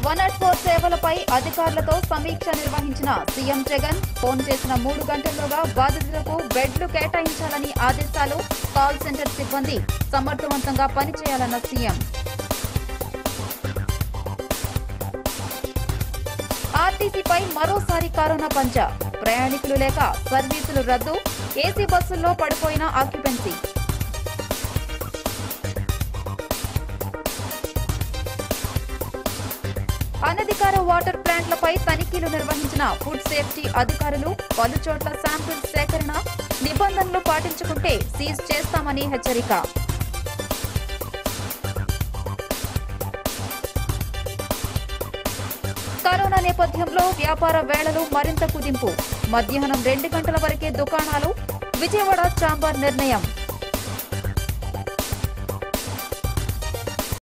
104 సేవలపై అధికారులతో సమీక్ష నిర్వహించిన సీఎం జగన్ ఫోన్ చేసిన 3 గంటల్లోగా బాధితులకు బెడ్లు కేటాయించాలని ఆదేశాలు. కాల్ సెంటర్ సిబ్బంది సమర్థవంతంగా పనిచేయాలన్న సీఎం. ఆర్టీసీపై మరోసారి కరోనా పంచా. ప్రయాణికులు లేక సర్వీసులు రద్దు. ఏసీ బస్సుల్లో పడిపోయిన ఆక్యుపెన్సీ. అనధికార వాటర్ ప్లాంట్లపై తనిఖీలు నిర్వహించిన ఫుడ్ సేఫ్టీ అధికారులు. పలుచోట్ల శాంపిల్స్ సేకరణ. నిబంధనలు పాటించుకుంటే సీజ్ చేస్తామని హెచ్చరిక. కరోనా నేపథ్యంలో వ్యాపార వేళలు మరింత కుదింపు. మధ్యాహ్నం 2 గంటల వరకే దుకాణాలు. విజయవాడ ఛాంబర్ నిర్ణయం.